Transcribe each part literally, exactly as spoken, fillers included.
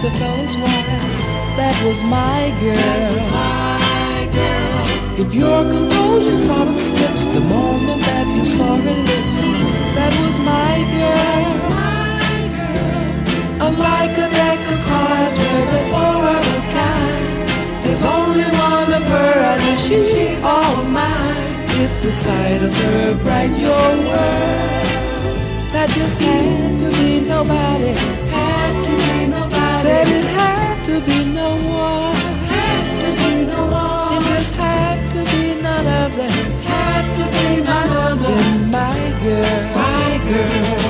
the fellas wild. That was my girl. My girl. If your composure sort of slips the moment that you saw her lips, that was my girl. My girl. Unlike a deck of cards where there's four of a kind, there's only one of her and she's all mine. If the sight of her brightened your world, that just had to be nobody. Had to be nobody. Said it had to be no one. Had to be no one. It just had to be none other. Had to be none other than my girl. My girl.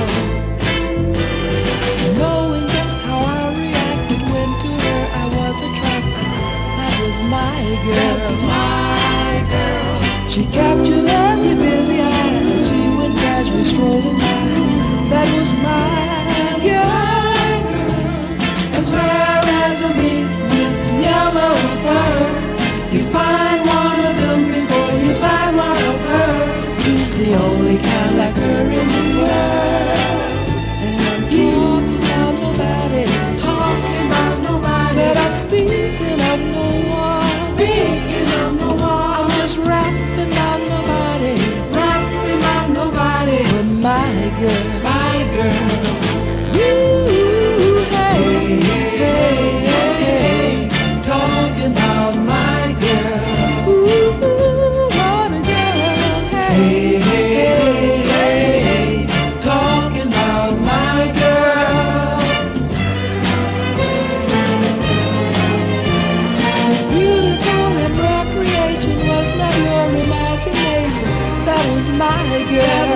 Knowing just how I reacted when to her I was attracted, that was my girl. That was my girl. She captured every busy eye as she went casually strolling by. That was my girl. As rare as a meat with yellow fur, you'd find one of them before you'd find one of her. She's the only kind like her in the world. And I'm talking about nobody. Talking about nobody. Said I'm speaking of no one. Speaking of no one. I'm just rapping about nobody. Rapping about nobody. But my girl. My girl. Ooh, hey, hey, hey, hey. Talking about my girl. Ooh, what a girl. Hey, hey, hey, hey. Talking about my girl. It's beautiful and recreation was not your imagination. That was my girl.